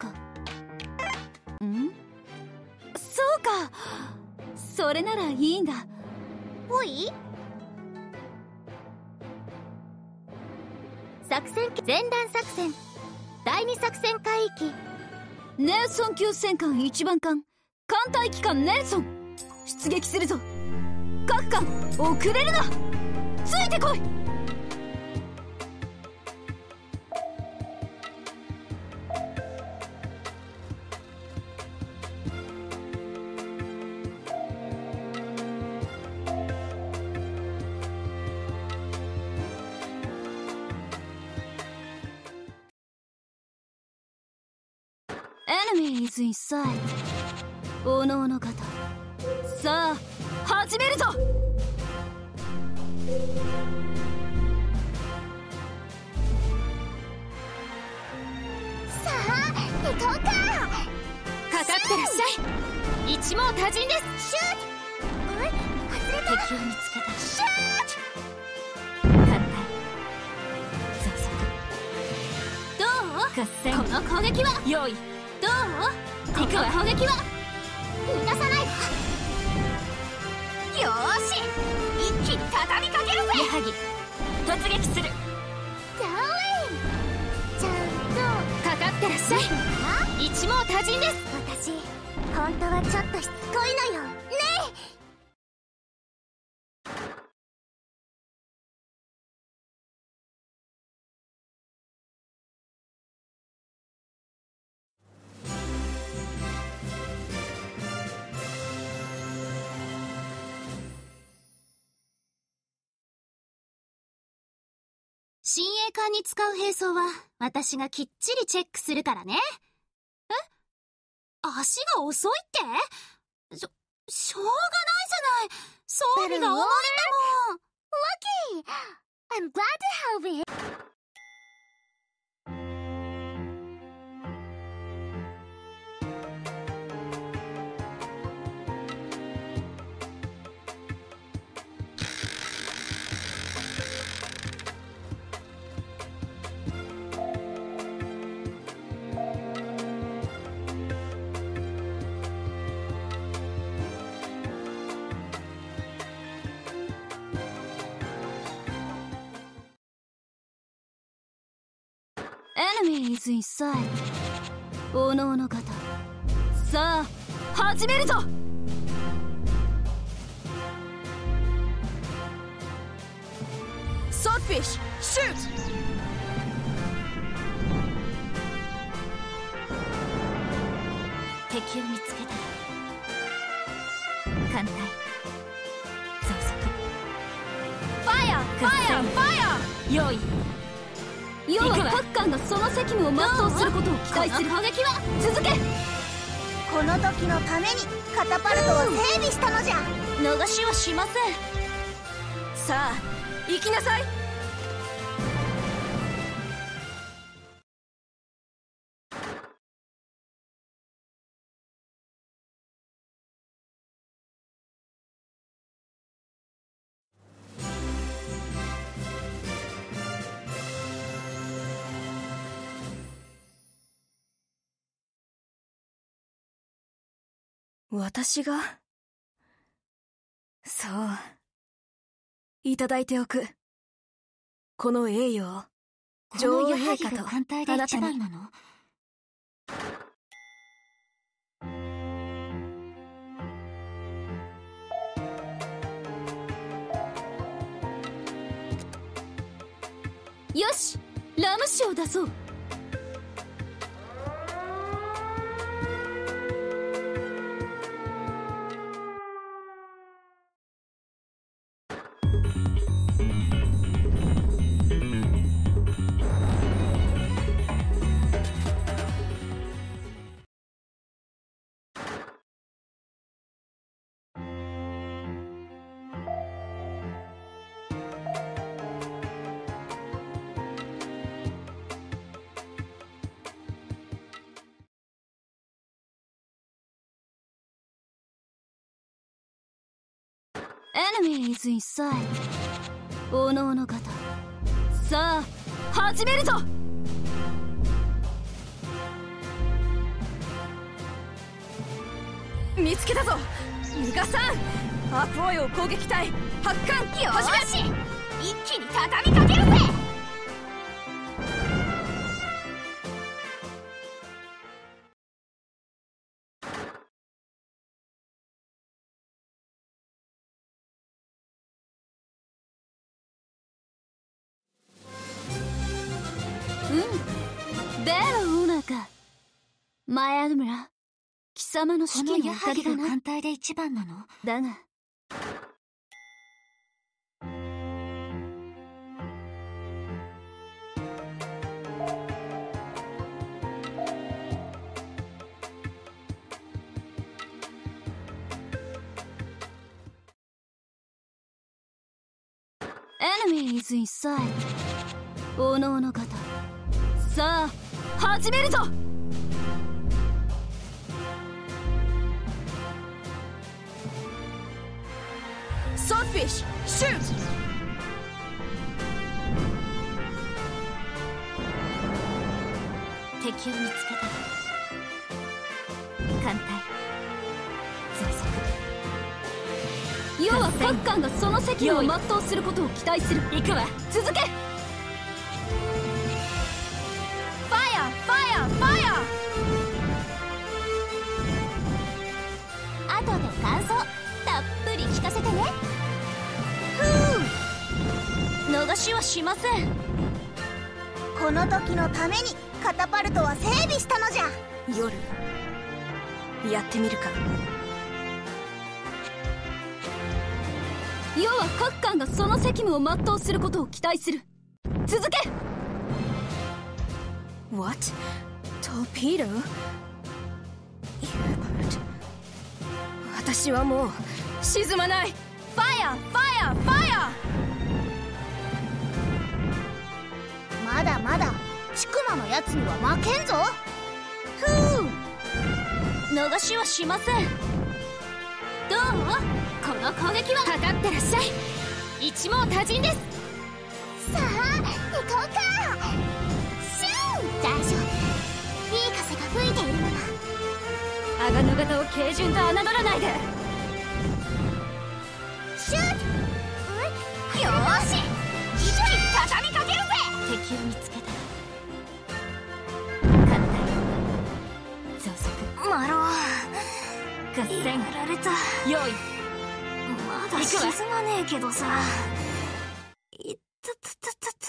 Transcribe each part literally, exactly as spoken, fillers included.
か。ん？そうか、それならいいんだ。 おい、作戦前段作戦第二作戦海域。 ネルソン級戦艦一番艦艦隊機関ネルソン出撃するぞ。各艦遅れるな、ついてこい。Enemy is in sight。 おのおの方、さあ始めるぞ。 さあ行こうか。かかってらっしゃい。一網多人です。シュート。え、外れた。 敵を見つけた。 シュート。 艦隊増速。 どう？ 合戦。 この攻撃は用意。 どう？ 行くわ。 攻撃は逃がさないわ。よーし、一気に畳みかけるぜ。 矢作突撃する。 ダーリン、ちゃんとかかってらっしゃい。 一網多人です。私本当はちょっとしつこいのよね。親衛艦に使う兵装は私がきっちりチェックするからね。え？足が遅いって？しょ、しょうがないじゃない。装備が重いんだもん。Lucky! I'm glad to help you. エネミー is in sight。 おのおの方、さあ始めるぞ。ソーフィッシュシュート。敵を見つけた。艦隊増速。ファイアファイアファイア。用意。要は各艦がその責務を全うすることを期待する。 この攻撃は続け。 この時のためにカタパルトを整備したのじゃ。 逃しはしません。さあ行きなさい。私が？そう、いただいておく。この栄誉を女王陛下と艦隊で一番なの？ よし、ラム酒を出そう。Enemy is in sight。 おのおの方、さあ始めるぞ。 見つけたぞ。ミカさん、アークオイを攻撃隊発艦。 よーし、一気に畳みかけるぜ。 うん、ベロオーナーか。マイアドムラ、貴様の指揮のおかげだな。 このヤハリが艦隊で一番なの？ だがEnemy is inside。 おのおの方、さあ始めるぞ。ソーフィッシュシュート。敵を見つけた。艦隊増速。要は各艦がその責務を全うすることを期待する。行くわ、続け。ファイヤーファイヤーファイヤ後で感想たっぷり聞かせてね。 ー。逃しはしません。 この時のためにカタパルトは整備したのじゃ。 夜やってみるか。要は各艦がその責務を全うすることを期待する。続け。 What? トーピード？ 私はもう沈まない。ファイヤーファイヤーファイヤー。まだまだチクマのやつには負けんぞ。 ふう、逃しはしません。どう？この攻撃はかかってらっしゃい。一網多尽です。 さあ行こうか。シューン。大丈夫、いい風が吹いているのだ。 アガノ型を軽順と侮らないで。 シュート。よーし、一気に畳みかけるぜ。 敵を見つけた。艦隊増速。 マロ合戦。 やられた。 用意。 まだ沈まねえけどさ。いったたたたた。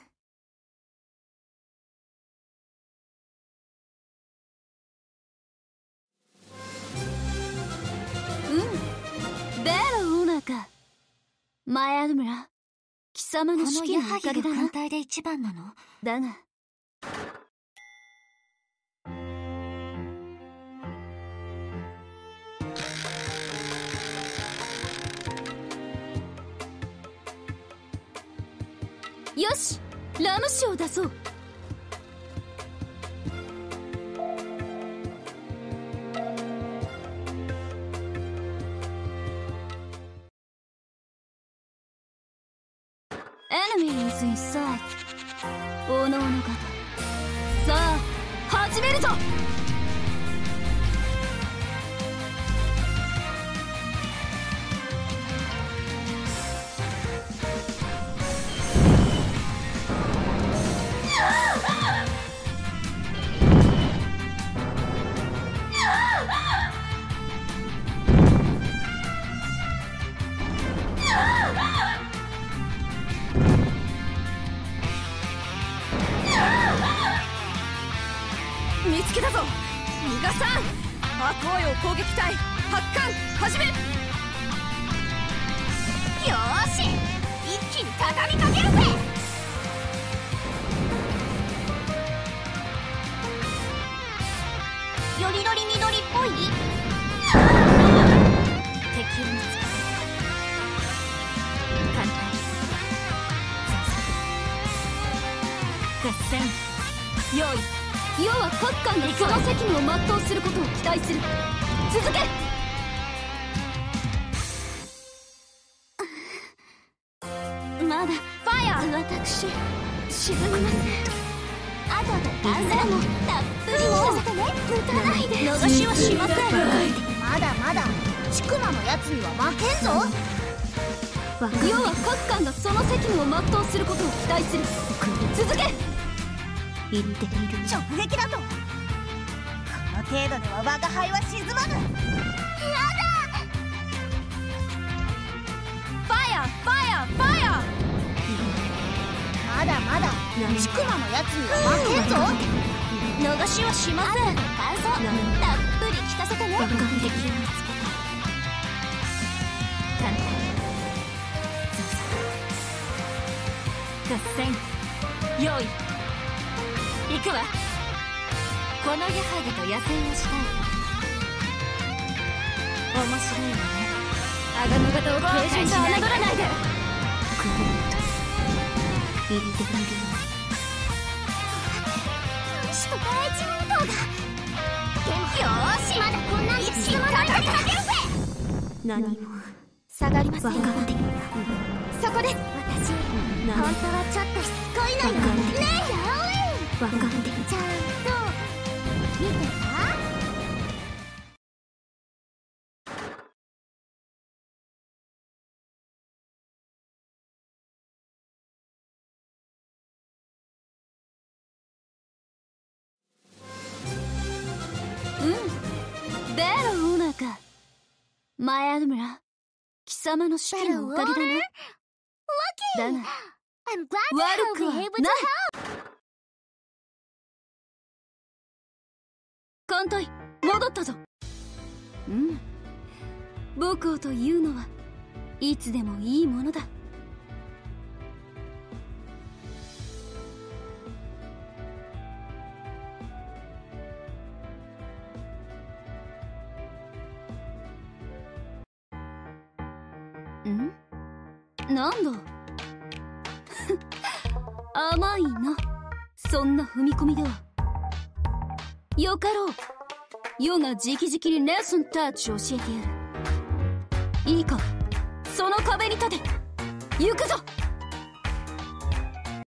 うん、ベロオーナーか。マイアドムラ、貴様の指揮のおかげだな。 艦隊で一番なの？ だがよし、ラム酒を出そう。Enemy is inside。 おのおの方、さあ始めるぞ。見つけたぞ。ミガさん、アークオイを攻撃隊発艦始め。よーし、一気に畳みかけるぜ。よりどりみどりっぽい。 敵を見つけた。艦隊合戦。用意。要は各艦がその責務を全うすることを期待する。続け。まだファイヤー。私沈みません。 後で感想もたっぷり聞かせてね。打たないで。 逃しはしません。 ままだまだちくまのやつには負けんぞ。 要は各艦がその責務を全うすることを期待する。続け。 言っている。直撃だとこの程度では我が輩は沈まぬ。やだ。 ファイヤーファイヤーファイヤー。 まだまだちくまのやつには負けんぞ。逃しはしません。感想たっぷり聞かせてね。敵を見つけた。 合戦用意行くわ。 この矢作と野戦をしたい。面白いわね。 あがの方を軽視と侮らないで。 くぐると言ってみる。ちょっと第一モーターが。でもよーし、まだこんなんじゃ沈まない。に負けるぜ。何も下がりません。分かっている。そこです。私本当はちょっとしつこいのよね。えよ。分かっている。ちゃんと見てた。 ベロオーナーか。マイアドミラ、貴様の指揮のおかげだな。だが悪くはない。艦隊戻ったぞ。うん、母校というのはいつでもいいものだ。ん？なんだ甘いな、そんな踏み込みでは。よかろう、余が直々にレッスンタッチを教えてやる。いいか、その壁に立て。行くぞ。